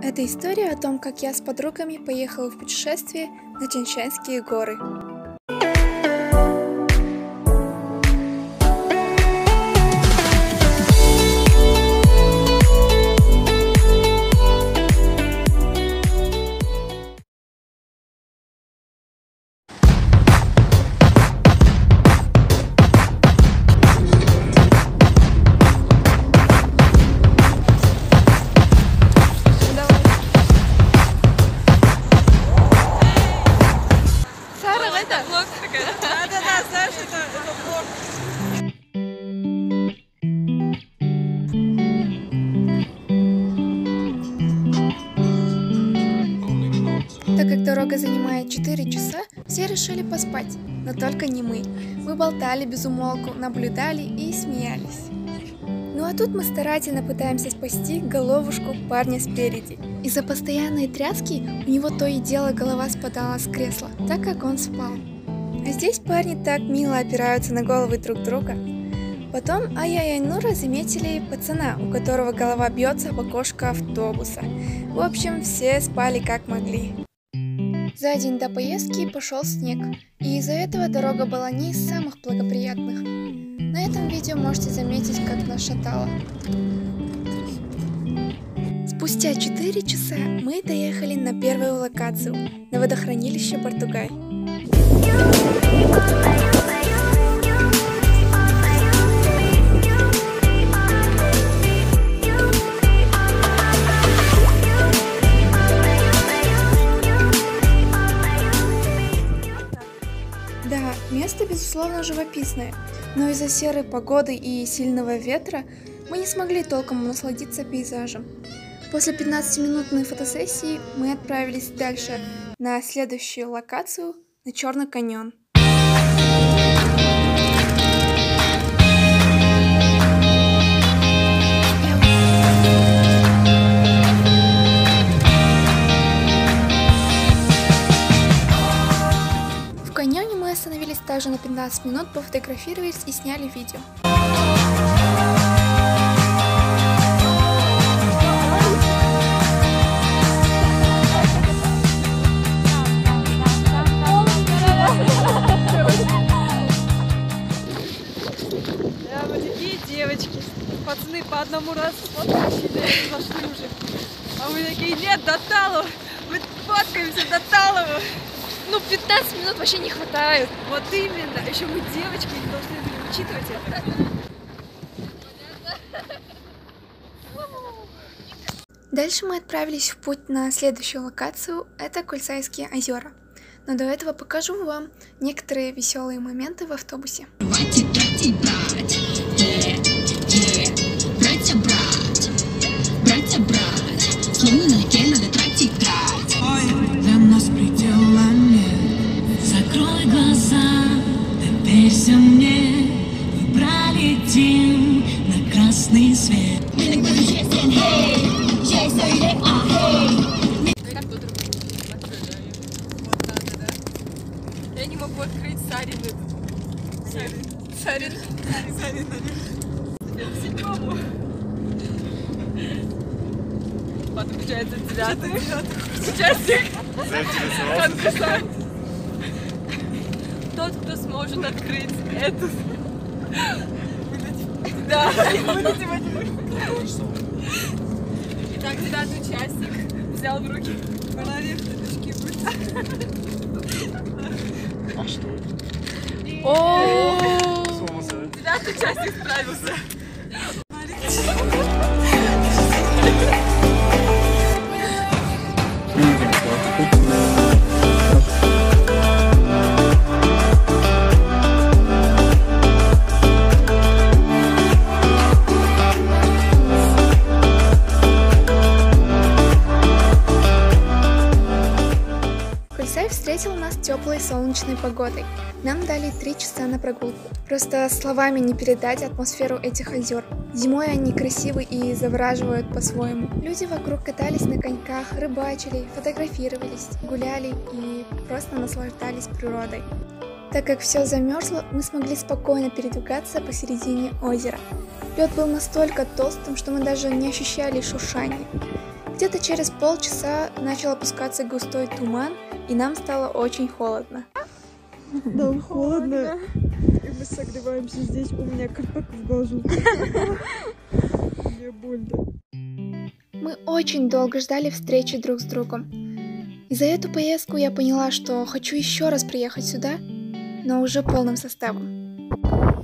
Это история о том, как я с подругами поехала в путешествие на Тяньшанские горы. Так как дорога занимает 4 часа, все решили поспать, но только не мы. Мы болтали без умолку, наблюдали и смеялись. Ну а тут мы старательно пытаемся спасти головушку парня спереди. Из-за постоянной тряски у него то и дело голова спадала с кресла, так как он спал. А здесь парни так мило опираются на головы друг друга. Потом Ая и Айнура заметили пацана, у которого голова бьется об окошко автобуса. В общем, все спали как могли. За день до поездки пошел снег, и из-за этого дорога была не из самых благоприятных. На этом видео можете заметить, как нас шатало. Спустя 4 часа мы доехали на первую локацию, на водохранилище Бартугай. Да, место безусловно живописное, но из-за серой погоды и сильного ветра мы не смогли толком насладиться пейзажем. После 15-минутной фотосессии мы отправились дальше на следующую локацию, на Черный каньон. В каньоне мы остановились также на 15 минут, пофотографировались и сняли видео. Да, вот такие девочки. Пацаны по одному разу сфоткались, зашли уже. А мы такие, нет, до Талова. Мы фоткаемся до Талова. Ну, 15 минут вообще не хватает. Вот именно. Еще мы девочки, не должны были учитывать это. Дальше мы отправились в путь на следующую локацию, это Кульсайские озера. Но до этого покажу вам некоторые веселые моменты в автобусе. Для нас предела нет. Закрой глаза, доверься мне. Мы пролетим на красный свет. Я не могу открыть Сарин. Сарин. Седьмому. Подключается 9-й участник конкурса. Тот, кто сможет открыть эту. Да, итак, 9-й участник взял в руки фонарик, дышки. А что это? О, 9-й участник справился. Кульсай встретил нас теплой солнечной погодой. Нам дали 3 часа на прогулку. Просто словами не передать атмосферу этих озер. Зимой они красивы и завораживают по-своему. Люди вокруг катались на коньках, рыбачили, фотографировались, гуляли и просто наслаждались природой. Так как все замерзло, мы смогли спокойно передвигаться посередине озера. Лед был настолько толстым, что мы даже не ощущали шуршания. Где-то через полчаса начал опускаться густой туман, и нам стало очень холодно. Нам холодно, и мы согреваемся здесь. У меня как в глазу. Мне больно. Мы очень долго ждали встречи друг с другом. И за эту поездку я поняла, что хочу еще раз приехать сюда, но уже полным составом.